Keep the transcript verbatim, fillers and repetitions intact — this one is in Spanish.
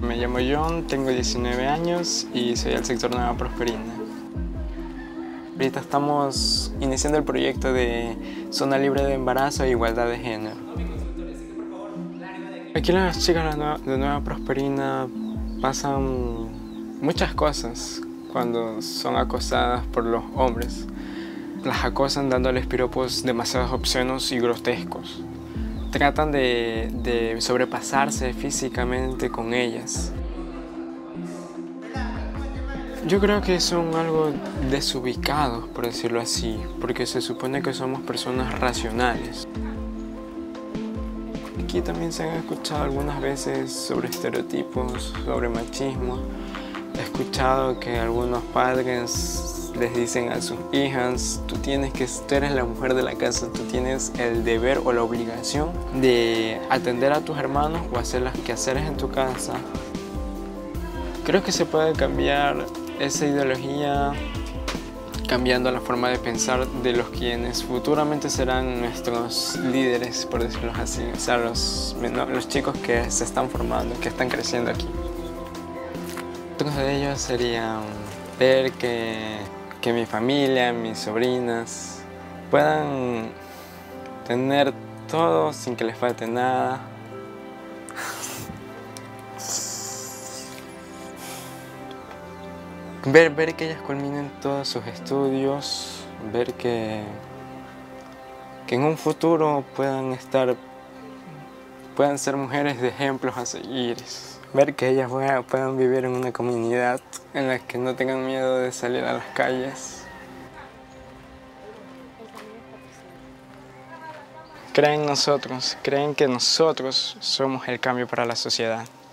Me llamo John, tengo diecinueve años y soy del sector Nueva Prosperina. Ahorita estamos iniciando el proyecto de Zona Libre de Embarazo e Igualdad de Género. Aquí las chicas de Nueva Prosperina pasan muchas cosas cuando son acosadas por los hombres. Las acosan dándoles piropos demasiado obscenos y grotescos. Tratan de, de sobrepasarse físicamente con ellas. Yo creo que son algo desubicados, por decirlo así, porque se supone que somos personas racionales. Aquí también se han escuchado algunas veces sobre estereotipos, sobre machismo. He escuchado que algunos padres les dicen a sus hijas: tú tienes que, tú eres la mujer de la casa, tú tienes el deber o la obligación de atender a tus hermanos o hacer los quehaceres en tu casa. Creo que se puede cambiar esa ideología cambiando la forma de pensar de los quienes futuramente serán nuestros líderes, por decirlo así, o sea, los, los chicos que se están formando, que están creciendo aquí. Uno de ellos sería ver que, que mi familia, mis sobrinas puedan tener todo sin que les falte nada. Ver, ver que ellas culminen todos sus estudios, ver que, que en un futuro puedan estar, puedan ser mujeres de ejemplos a seguir. Ver que ellas puedan, puedan vivir en una comunidad en la que no tengan miedo de salir a las calles. Creen en nosotros, creen que nosotros somos el cambio para la sociedad.